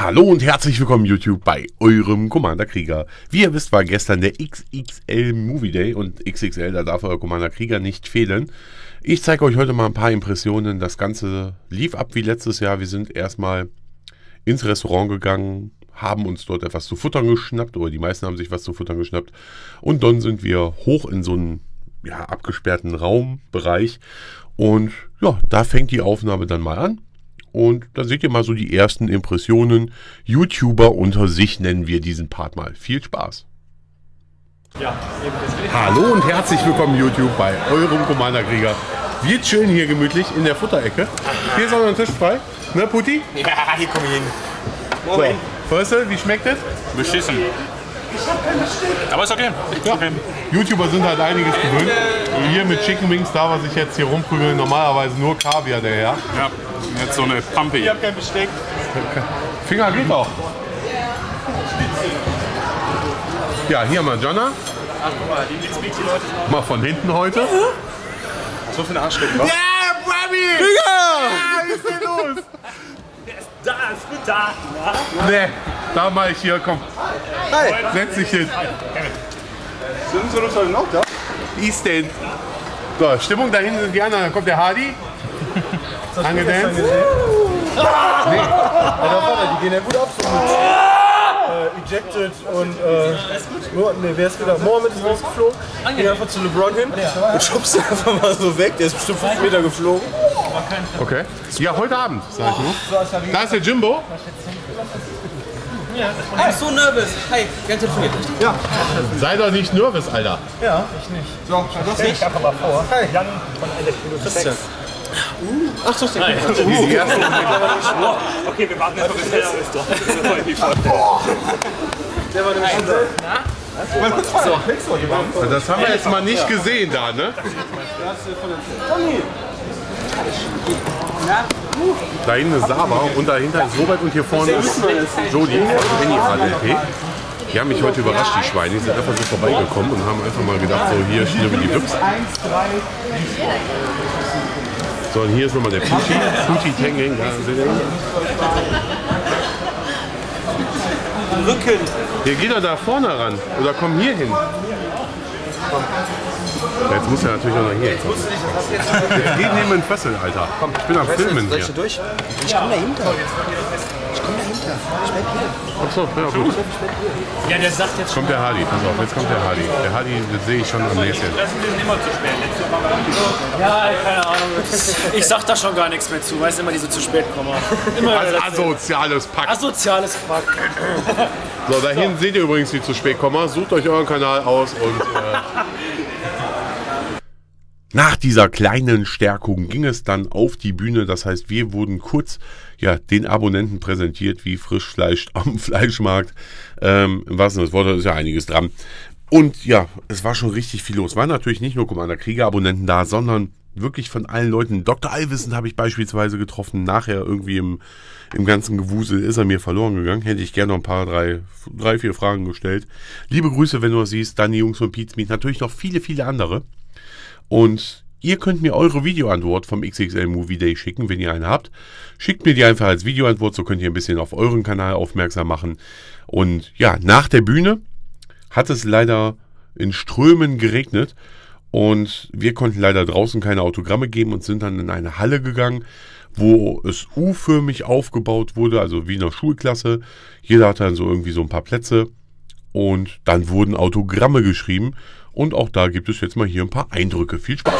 Hallo und herzlich willkommen YouTube bei eurem Commander Krieger. Wie ihr wisst, war gestern der XXL Movie Day und XXL, da darf euer Commander Krieger nicht fehlen. Ich zeige euch heute mal ein paar Impressionen. Das Ganze lief ab wie letztes Jahr. Wir sind erstmal ins Restaurant gegangen, haben uns dort etwas zu futtern geschnappt, oder die meisten haben sich was zu futtern geschnappt. Und dann sind wir hoch in so einen abgesperrten Raumbereich. Und ja, da fängt die Aufnahme dann mal an. Und da seht ihr mal so die ersten Impressionen. YouTuber unter sich nennen wir diesen Part mal. Viel Spaß! Ja, Hallo und herzlich willkommen YouTube bei eurem Commander Krieger. Wir chillen hier gemütlich in der Futterecke. Hier ist auch noch ein Tisch frei. Ne, Putti? Ja, hier komm ich hin. So, Förster, wie schmeckt es? Beschissen. Aber ist okay. Ja. YouTuber sind halt einiges gewöhnt. Hier mit Chicken Wings, da was ich jetzt hier rumprügeln, normalerweise nur Kaviar daher. Ja, jetzt so eine Pampe. Ich hab kein Besteck. Finger geht auch. Ja, hier mal Jonna. Ach, guck mal, die Leute. Mal von hinten heute. So für den Arschlecken, was? Ja, Bobby! Ja, was ist denn los? Da ist gut da. Ne, da mach ich hier, komm. Hi. Setz dich hin. Sind unsere Leute noch da? Wie ist denn? So, Stimmung, da hinten sind die anderen. Dann kommt der Hardy. Angedanzt. Alter Vater, die gehen ja gut ab so mit Ejected und wer ist wieder? Mohammed ist rausgeflogen. Ging einfach zu LeBron hin und schubst ihn einfach mal so weg. Der ist bestimmt 5 Meter geflogen. Okay. Ja, heute Abend, sag ich nur. Da ist der Jimbo. Ich bin so nervös. Hi, wir haben telefoniert, richtig? Ja. Sei doch nicht nervös, Alter. Ja, ich nicht. So, das stell ich einfach mal vor. Hi. Jan von Christian. Ach so, der Okay, wir warten jetzt, bis er ist doch. Der war nämlich schon so. Das haben wir jetzt mal nicht gesehen da, ne? Da hinten ist Saba und dahinter ist Robert und hier vorne ist Jody und Henny ADP. Die haben mich heute überrascht, die Schweine. Die sind einfach so vorbeigekommen und haben einfach mal gedacht, so hier schnüren die Wips. So, und hier ist nochmal der Puti. Puti Tangeng, da seht ihr ihn. Rücken. Hier geht er da vorne ran. Oder komm hier hin. Ja, jetzt muss er natürlich auch noch hier kommen. Jetzt geht neben den Fessel, Alter. Komm, ich bin am Filmen hier. Durch? Ich komm dahinter. Ich bleib hier. Achso, ja gut. Ja, der sagt jetzt Kommt der Hardy, pass auf, jetzt kommt der Hardy. Der Hardy, das sehe ich schon am nächsten. lassen wir den immer zu spät. Ja, keine Ahnung. Ich sag da schon gar nichts mehr zu. Weißt immer diese zu spät kommen. Immer Asoziales Pack. asoziales Fuck. So, da hinten seht ihr übrigens die zu spät kommen. Sucht euch euren Kanal aus und nach dieser kleinen Stärkung ging es dann auf die Bühne. Das heißt, wir wurden kurz den Abonnenten präsentiert wie Frischfleisch am Fleischmarkt. Im wahrsten Sinne des Wortes ist ja einiges dran. Und ja, es war schon richtig viel los. Waren natürlich nicht nur Commander Krieger Abonnenten da, sondern wirklich von allen Leuten. Dr. Allwissen habe ich beispielsweise getroffen. Nachher irgendwie im ganzen Gewusel ist er mir verloren gegangen. Hätte ich gerne noch ein paar, drei, vier Fragen gestellt. Liebe Grüße, wenn du das siehst. Dann die Jungs von Pete's Meat. Natürlich noch viele, viele andere. Und ihr könnt mir eure Videoantwort vom XXL Movie Day schicken, wenn ihr eine habt. Schickt mir die einfach als Videoantwort, so könnt ihr ein bisschen auf euren Kanal aufmerksam machen. Und ja, nach der Bühne hat es leider in Strömen geregnet. Und wir konnten leider draußen keine Autogramme geben und sind dann in eine Halle gegangen, wo es U-förmig aufgebaut wurde, also wie in einer Schulklasse. Jeder hatte dann so irgendwie so ein paar Plätze. Und dann wurden Autogramme geschrieben. Und auch da gibt es jetzt mal hier ein paar Eindrücke. Viel Spaß!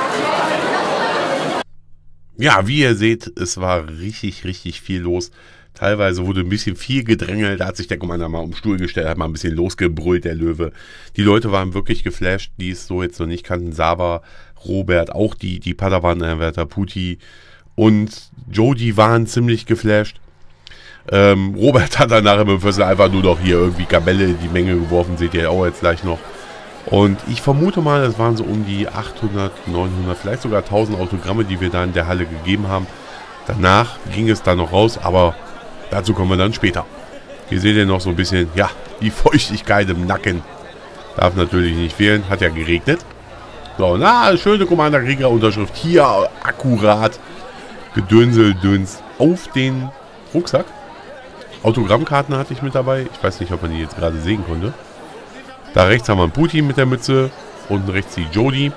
Ja, wie ihr seht, es war richtig, richtig viel los. Teilweise wurde ein bisschen viel gedrängelt, da hat sich der Commander mal um den Stuhl gestellt, hat mal ein bisschen losgebrüllt, der Löwe. Die Leute waren wirklich geflasht, die es so jetzt noch nicht kannten. Sava, Robert, auch die Padawan-Anwärter, Putti und Jody waren ziemlich geflasht. Robert hat dann nachher mit dem Fessel einfach nur noch hier irgendwie Gabelle in die Menge geworfen, seht ihr auch jetzt gleich noch. Und ich vermute mal, es waren so um die 800, 900, vielleicht sogar 1000 Autogramme, die wir da in der Halle gegeben haben. Danach ging es dann noch raus, aber dazu kommen wir dann später. Hier seht ihr noch so ein bisschen, ja, die Feuchtigkeit im Nacken. Darf natürlich nicht fehlen, hat ja geregnet. So, na, schöne Commander-Krieger-Unterschrift. Hier akkurat gedönseldönst auf den Rucksack. Autogrammkarten hatte ich mit dabei. Ich weiß nicht, ob man die jetzt gerade sehen konnte. Da rechts haben wir einen Putin mit der Mütze. Unten rechts die Jody.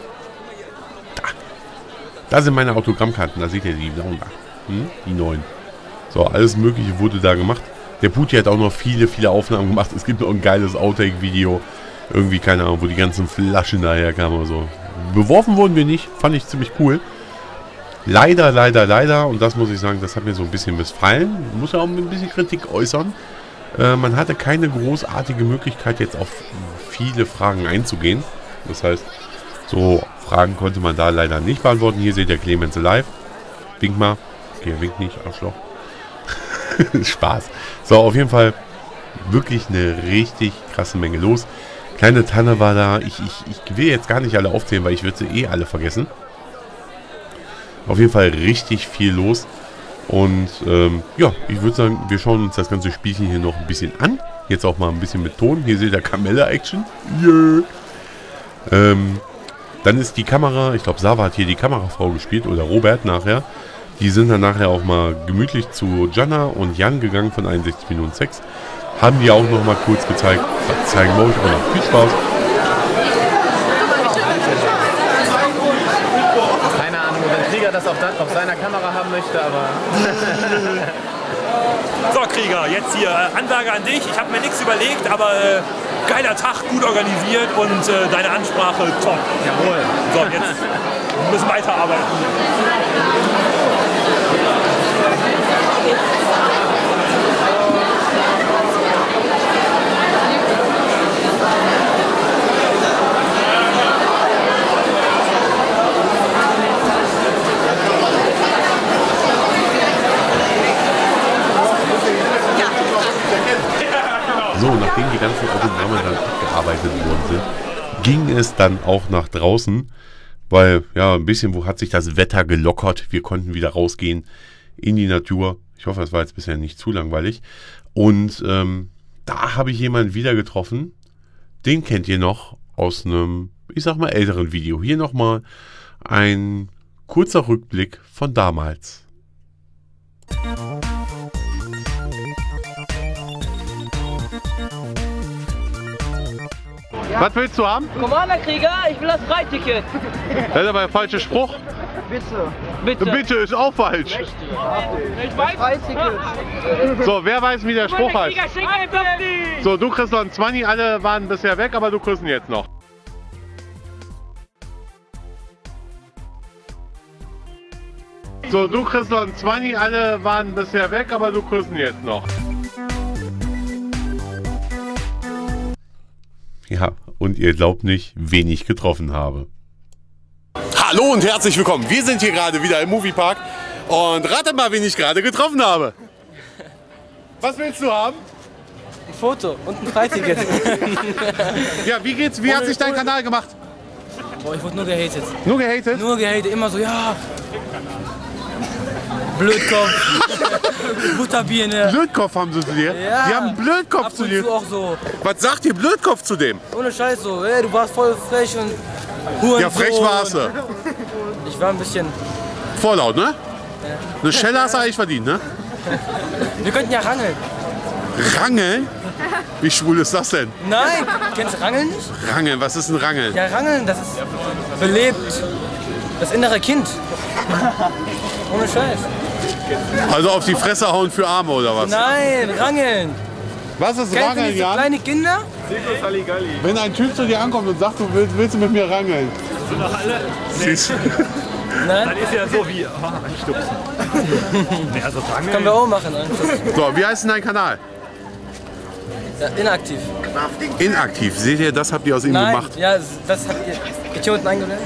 Da sind meine Autogrammkarten. Da seht ihr die blauen da. Die neuen. So, alles Mögliche wurde da gemacht. Der Putin hat auch noch viele Aufnahmen gemacht. Es gibt noch ein geiles Outtake-Video. Irgendwie, keine Ahnung, wo die ganzen Flaschen daher kamen oder so. Beworfen wurden wir nicht. Fand ich ziemlich cool. Leider, und das muss ich sagen, das hat mir so ein bisschen missfallen. Ich muss ja auch ein bisschen Kritik äußern. Man hatte keine großartige Möglichkeit, jetzt auf viele Fragen einzugehen. Das heißt, so Fragen konnte man da leider nicht beantworten. Hier seht ihr Clemens live. Wink mal. Okay, wink nicht, Arschloch. Spaß. So, auf jeden Fall wirklich eine richtig krasse Menge los. Kleine Tanne war da. Ich will jetzt gar nicht alle aufzählen, weil ich würde sie alle vergessen. Auf jeden Fall richtig viel los. Und ja, ich würde sagen, wir schauen uns das ganze Spielchen hier noch ein bisschen an. Jetzt auch mal ein bisschen mit Ton. Hier seht ihr Camella-Action. Yeah. Dann ist die Kamera, ich glaube Sava hat hier die Kamerafrau gespielt oder Robert nachher. Die sind dann nachher auch mal gemütlich zu Jana und Jan gegangen von 61 Minuten Sex. Haben die auch noch mal kurz gezeigt. Das zeigen wir euch auch noch. Viel Spaß. Keine Ahnung, ob der Krieger das auf seiner Kamera haben möchte, aber... So Krieger, jetzt hier Ansage an dich. Ich habe mir nichts überlegt, aber geiler Tag, gut organisiert und deine Ansprache top. Jawohl. So, jetzt müssen wir weiterarbeiten. So, nachdem die ganzen Autogramme dann abgearbeitet worden sind, ging es dann auch nach draußen, weil ja ein bisschen, hat sich das Wetter gelockert. Wir konnten wieder rausgehen in die Natur. Ich hoffe, es war jetzt bisher nicht zu langweilig. Und da habe ich jemanden wieder getroffen. Den kennt ihr noch aus einem, ich sag mal, älteren Video. Hier nochmal ein kurzer Rückblick von damals. Was willst du haben? Commander-Krieger, ich will das Freiticket. Das ist aber der falsche Spruch. Bitte. Bitte ist auch falsch. Ich weiß Freiticket. So, wer weiß, wie der Spruch heißt? Krieger, schick einfach nicht. So, du kriegst noch einen 20, alle waren bisher weg, aber du kriegst ihn jetzt noch. So, du kriegst noch einen 20, alle waren bisher weg, aber du kriegst ihn jetzt noch. Ja, und ihr glaubt nicht, wen ich getroffen habe. Hallo und herzlich willkommen. Wir sind hier gerade wieder im Moviepark und ratet mal, wen ich gerade getroffen habe. Was willst du haben? Ein Foto und ein Freiticket. Ja, wie geht's? Wie hat sich dein Kanal gemacht? Boah, ich wurde nur gehatet. Nur gehatet? Nur gehatet, immer so, ja. Blödkopf. Butterbirne. Blödkopf haben sie zu dir? Ja. Die haben einen Blödkopf Ab zu und dir. zu auch so. Was sagt ihr Blödkopf zu dem? Ohne Scheiß so, ey, du warst voll frech und Hurensohn. Ja, frech warst du. Ich war ein bisschen... Vorlaut, ne? Eine Schelle hast du eigentlich verdient, ne? Wir könnten ja rangeln. Rangeln? Wie schwul ist das denn? Nein, kennst du Rangeln nicht? Rangeln, was ist ein Rangeln? Ja, Rangeln, das ist belebt das innere Kind. Ohne Scheiß. Also auf die Fresse hauen für Arme oder was? Nein, Rangeln. Was ist Kennst du Rangeln, nicht so Jan? kleine Kinder? Wenn ein Typ zu dir ankommt und sagt, du willst mit mir rangeln. Siehst du? Nein? Dann ist ja so wie anstupsen. Nee, also Drangeln. Können wir auch machen. Einfach. So, wie heißt denn dein Kanal? Ja, inaktiv. Inaktiv. Seht ihr, das habt ihr aus ihm Nein, gemacht. ja, das habt ihr. Geht hier unten eingeblendet?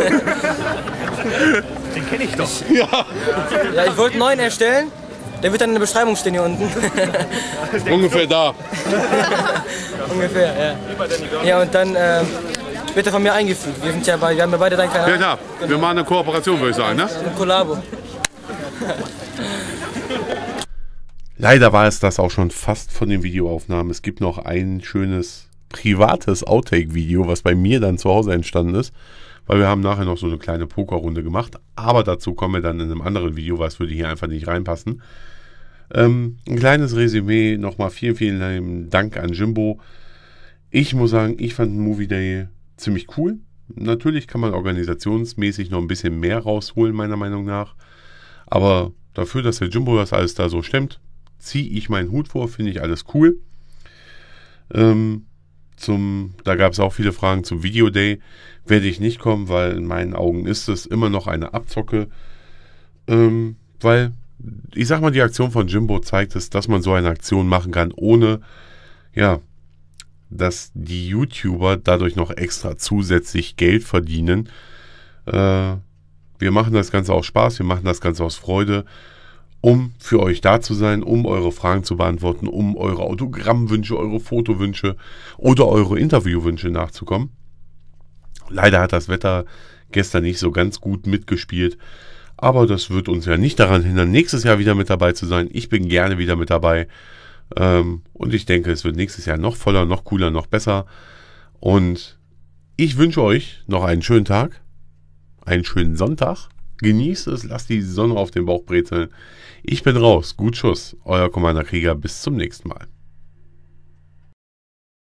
Den kenne ich doch. Ja. Ja, ich wollte einen neuen erstellen. Der wird dann in der Beschreibung stehen hier unten. Ungefähr da. Ungefähr, ja. Ja, und dann wird er von mir eingefügt. Wir haben ja beide deinen Kanal. Ja, klar. Wir machen eine Kooperation, würde ich sagen, ne? Ein Kollabo. Leider war es das auch schon fast von den Videoaufnahmen. Es gibt noch ein schönes privates Outtake-Video, was bei mir dann zu Hause entstanden ist, weil wir haben nachher noch so eine kleine Pokerrunde gemacht. Aber dazu kommen wir dann in einem anderen Video, weil es würde hier einfach nicht reinpassen. Ein kleines Resümee, nochmal vielen, vielen Dank an Jimbo. Ich muss sagen, ich fand den Movie Day ziemlich cool. Natürlich kann man organisationsmäßig noch ein bisschen mehr rausholen, meiner Meinung nach. Aber dafür, dass der Jimbo das alles da so stemmt, ziehe ich meinen Hut vor, finde ich alles cool. Da gab es auch viele Fragen zum Video Day. Werde ich nicht kommen, weil in meinen Augen ist es immer noch eine Abzocke. Weil, ich sag mal, die Aktion von Jimbo zeigt es, dass man so eine Aktion machen kann, ohne, ja, dass die YouTuber dadurch noch extra zusätzlich Geld verdienen. Wir machen das Ganze aus Spaß, wir machen das Ganze aus Freude, um für euch da zu sein, um eure Fragen zu beantworten, um eure Autogrammwünsche, eure Fotowünsche oder eure Interviewwünsche nachzukommen. Leider hat das Wetter gestern nicht so ganz gut mitgespielt, aber das wird uns ja nicht daran hindern, nächstes Jahr wieder mit dabei zu sein. Ich bin gerne wieder mit dabei und ich denke, es wird nächstes Jahr noch voller, noch cooler, noch besser. Und ich wünsche euch noch einen schönen Tag, einen schönen Sonntag. Genießt es, lasst die Sonne auf den Bauch brezeln. Ich bin raus. Gut Schuss. Euer Commander Krieger. Bis zum nächsten Mal.